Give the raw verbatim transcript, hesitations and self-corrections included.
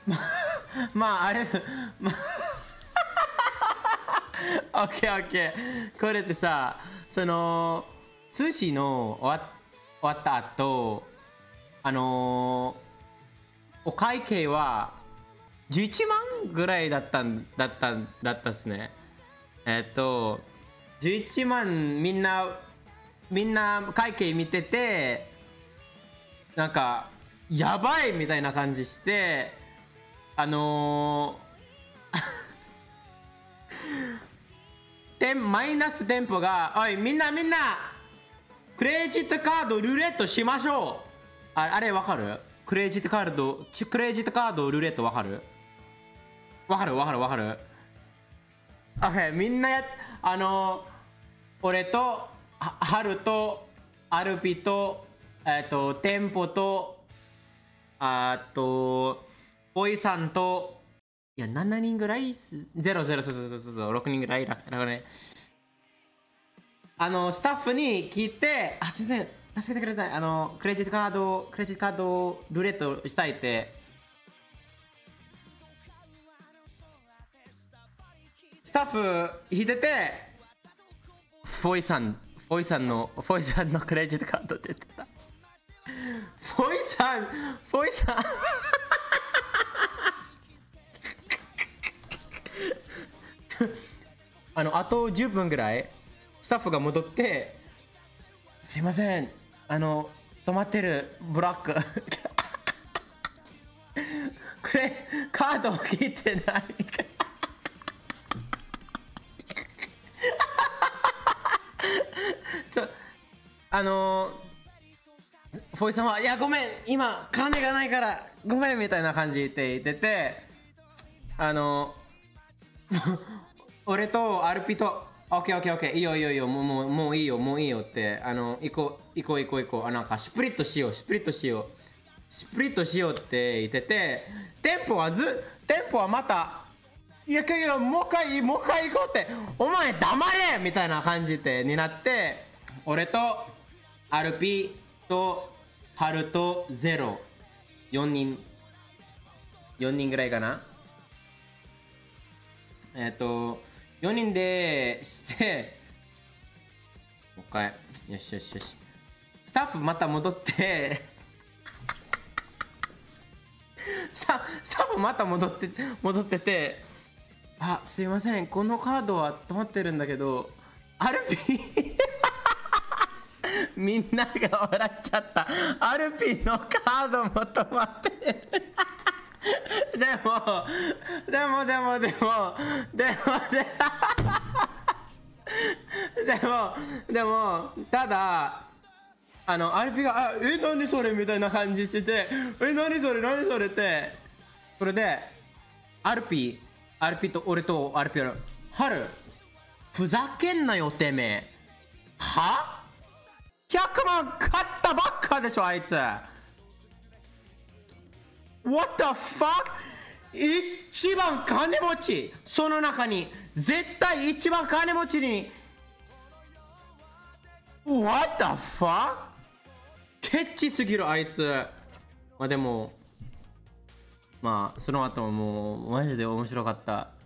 まああれまあオッケーオッケー。これってさ、その寿司の終わ終わった後、あのー、お会計はじゅういちまんぐらいだったんだったんだったっすね。えっとじゅういちまん、みんなみんな会計見てて、なんかやばいみたいな感じして、あのー、点マイナス店舗が、おいみんなみんなクレジットカードルーレットしましょう。ああれわかる？クレジットカードクレジットカードルーレットわかる？わかるわかるわかる。オッケー、みんなや、あのー、俺とハルとアルピと、えっと店舗と、あとボイさんと、いやななにんぐらい、ゼロゼロ、そうそうそうそう、ろくにんぐらいだからね。あのスタッフに聞いて、あ、すみません助けてくれたい、あのクレジットカードクレジットカードルーレットしたいって、スタッフ引いてて、フォイさんフォイさんのフォイさんのクレジットカードって言ってた。フォイさんフォイさんあのあとじゅっぷんぐらいスタッフが戻って、すいません、あの止まってるブラックこれカードを切ってないそうあのー、フォイさんは、いやごめん今金がないからごめんみたいな感じって言ってて、あのー、俺とアルピと、オッケーオッケーオッケー、いいよいいよいいよ、もうもうもういいよもういいよって、あの行こう行こう行こう行こう、あ、なんかスプリットしようスプリットしようスプリットしようって言ってて、店舗はず店舗はまた、いやいやもう一回もう一回行こうって、お前黙れみたいな感じでになって、俺とアルピとハルとゼロ、よにんよにんぐらいかな、えっとよにんでして、もう一回、よしよしよし、スタッフまた戻ってスタスタッフまた戻って戻ってて、あ、すいませんこのカードは止まってるんだけどアルピーみんなが笑っちゃった。アルピーのカードも止まってでもでもでもでもでもでもでもただ、あのアルピーが、あ、え何それみたいな感じしてて、え何それ何それって、それでアルピーアルピーと俺とアルピーは、ハルふざけんなよてめえ、はひゃくまん買ったばっかでしょあいつ。 What the fuck。 一番金持ち、その中に絶対一番金持ちに What the fuck。 ケチすぎるあいつ。まあでもまあその後ももうマジで面白かった。